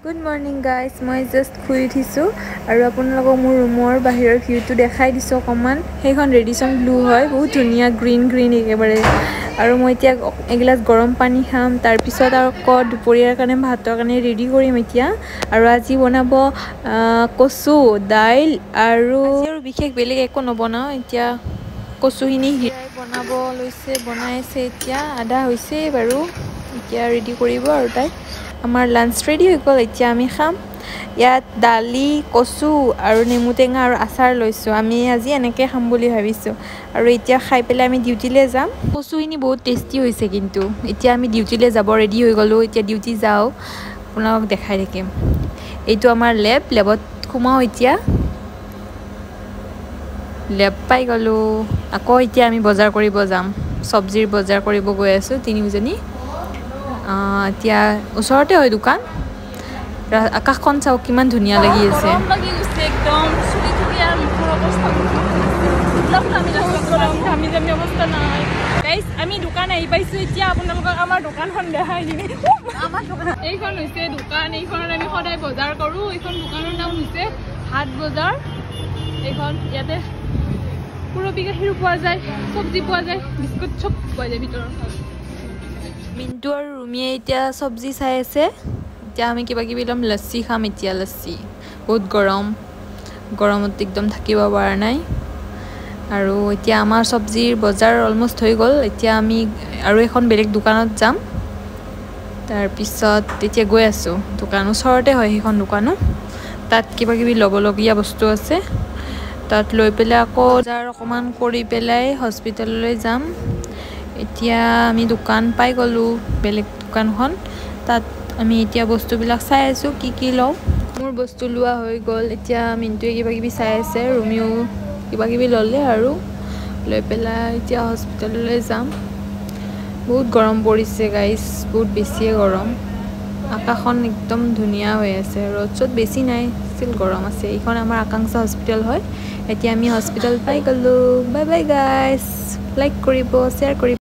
Good morning guys, মই just শুই উঠিছো আৰু আপোনালোকক মোৰ ৰুমৰ বাহিৰৰ ভিউটো দেখাই দিছো অকমান। সেইখন ৰেডিসন ব্লু হয়, বহুত ধুনীয়া গ্ৰীন একেবাৰে। আৰু মই এতিয়া এগিলাস গৰম পানী খাম, তাৰ পিছত আৰু দুপৰীয়াৰ কাৰণে ভাতৰ কাৰণে ৰেডি কৰিম এতিয়া। আৰু আজি বনাব কচু, দাইল আৰু বিশেষ বেলেগ একো নবনাও। এতিয়া কচুখিনি বনাব লৈছে, বনাইছে এতিয়া আধা হৈছে বাৰু। এতিয়া ৰেডি কৰিব আৰু তাই আমাৰ লাঞ্চ ৰেডি হৈ গ'ল, এতিয়া আমি খাম। ইয়াত দালি, কচু আৰু নেমু টেঙা আৰু আচাৰ লৈছোঁ। আমি আজি এনেকৈ খাম বুলি ভাবিছোঁ। আৰু এতিয়া খাই পেলাই আমি ডিউটিলৈ যাম। কচুখিনি বহুত টেষ্টি হৈছে কিন্তু। এতিয়া আমি ডিউটিলৈ যাব ৰেডি হৈ গ'লোঁ, এতিয়া ডিউটি যাওঁ, আপোনালোকক দেখাই থাকিম। এইটো আমাৰ লেবত সোমাওঁ এতিয়া। লেব পাই গ'লোঁ। আকৌ এতিয়া আমি বজাৰ কৰিব যাম, চব্জিৰ বজাৰ কৰিব গৈ আছোঁ তিনিজনী। এতিয়া ওচৰতে হয় দোকান। আকাশখন চাওক কিমান ধুনীয়া লাগি আছে। আমি দোকান আহি পাইছোঁ এতিয়া। আপোনালোকক আমাৰ দোকানখন দেখাই দিম। এইখন হৈছে দোকান, এইখনত আমি সদায় বজাৰ কৰোঁ। এইখন দোকানৰ নাম হৈছে হাট বজাৰ। এইখন ইয়াতে পুৰবী গাখীৰো পোৱা যায়, চব্জি পোৱা যায়, বিস্কুট চব পোৱা যায় ভিতৰত। মিণ্টু আৰু ৰুমিয়ে এতিয়া চব্জি চাই আছে। এতিয়া আমি কিবা কিবি ল'ম, লচ্চি খাম এতিয়া। লচ্চি বহুত গৰমত একদম থাকিব পৰা নাই। আৰু এতিয়া আমাৰ চব্জিৰ বজাৰ অলমষ্ট হৈ গ'ল। এতিয়া আমি আৰু এখন বেলেগ দোকানত যাম। তাৰপিছত এতিয়া গৈ আছোঁ, দোকান ওচৰতে হয় সেইখন দোকানো। তাত কিবা কিবি ল'বলগীয়া বস্তু আছে, তাত লৈ পেলাই আকৌ বজাৰ অকণমান কৰি পেলাই হস্পিটেললৈ যাম। এতিয়া আমি দোকান পাই গ'লোঁ, বেলেগ দোকানখন। তাত আমি এতিয়া বস্তুবিলাক চাই আছোঁ কি লওঁ। মোৰ বস্তু লোৱা হৈ গ'ল। এতিয়া মিণ্টুৱে কিবা কিবি চাই আছে, ৰুমিও কিবা কিবি ল'লে আৰু লৈ পেলাই এতিয়া হস্পিটেললৈ যাম। বহুত গৰম পৰিছে গাইজ, বহুত বেছিয়ে গৰম। আকাশখন একদম ধুনীয়া হৈ আছে, ৰ'দ বেছি নাই, ষ্টিল গৰম আছে। এইখন আমাৰ আকাংক্ষা হস্পিটেল হয়। এতিয়া আমি হস্পিটেল পাই গ'লোঁ। বাই বাই গাইজ, লাইক কৰিব, শ্বেয়াৰ কৰিব।